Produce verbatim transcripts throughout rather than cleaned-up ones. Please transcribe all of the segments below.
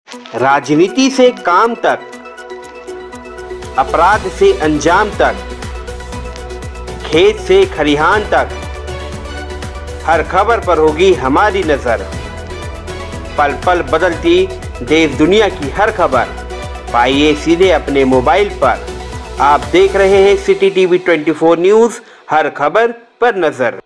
राजनीति से काम तक, अपराध से अंजाम तक, खेत से खलिहान तक, हर खबर पर होगी हमारी नजर। पल पल बदलती देश दुनिया की हर खबर पाइए सीधे अपने मोबाइल पर। आप देख रहे हैं सिटी टीवी चौबीस न्यूज, हर खबर पर नजर।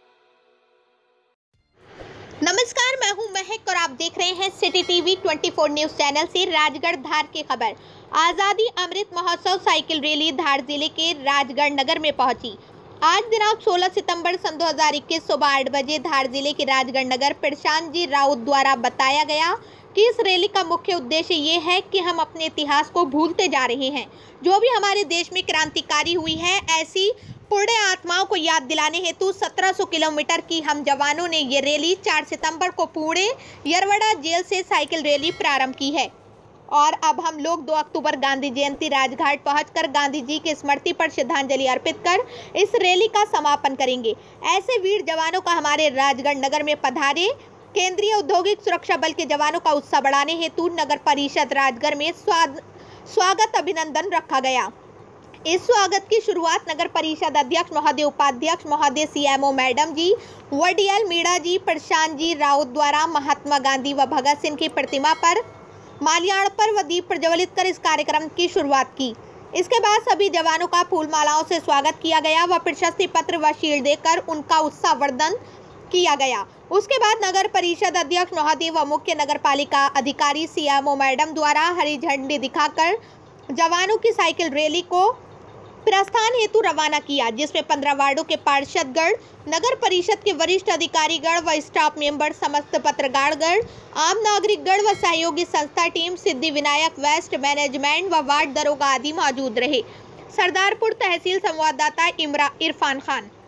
नमस्कार, मैं हूं महक और आप देख रहे हैं सिटी टीवी चौबीस न्यूज चैनल से राजगढ़ धार की खबर। आज़ादी अमृत महोत्सव साइकिल रैली धार जिले के राजगढ़ नगर में पहुंची। आज दिनांक सोलह सितंबर सन दो हज़ार इक्कीस सुबह आठ बजे धार जिले के राजगढ़ नगर प्रशांत जी राउत द्वारा बताया गया कि इस रैली का मुख्य उद्देश्य ये है कि हम अपने इतिहास को भूलते जा रहे हैं। जो भी हमारे देश में क्रांतिकारी हुई है, ऐसी पुण्य आत्माओं को याद दिलाने हेतु सत्रह सौ किलोमीटर की हम जवानों ने ये रैली चार सितंबर को पुणे यरवड़ा जेल से साइकिल रैली प्रारंभ की है। और अब हम लोग दो अक्टूबर गांधी जयंती राजघाट पहुंचकर गांधी जी की स्मृति पर श्रद्धांजलि अर्पित कर इस रैली का समापन करेंगे। ऐसे वीर जवानों का हमारे राजगढ़ नगर में पधारे केंद्रीय औद्योगिक सुरक्षा बल के जवानों का उत्साह बढ़ाने हेतु नगर परिषद राजगढ़ में स्वागत अभिनंदन रखा गया। इस स्वागत की शुरुआत नगर परिषद अध्यक्ष महोदय, उपाध्यक्ष महोदय, सीएमओ मैडम जी, वडीएल मीणा जी, प्रशांत जी राउत द्वारा महात्मा गांधी व भगत सिंह की प्रतिमा पर माल्यार्पण व दीप प्रज्वलित कर इस कार्यक्रम की शुरुआत की। इसके बाद सभी जवानों का फूल मालाओं से स्वागत किया गया व प्रशस्ति पत्र व शील्ड देकर उनका उत्साहवर्धन किया गया। उसके बाद नगर परिषद अध्यक्ष महोदय व मुख्य नगर पालिका अधिकारी सीएमओ मैडम द्वारा हरी झंडी दिखाकर जवानों की साइकिल रैली को प्रस्थान हेतु रवाना किया, जिसमें पंद्रह वार्डों के पार्षदगण, नगर परिषद के वरिष्ठ अधिकारीगण व स्टाफ मेंबर, समस्त पत्रकारगण, आम नागरिकगण व सहयोगी संस्था team, Siddhi Vinayak waste management व वार्ड दरोगा आदि मौजूद रहे। सरदारपुर तहसील संवाददाता इमरा इरफान खान।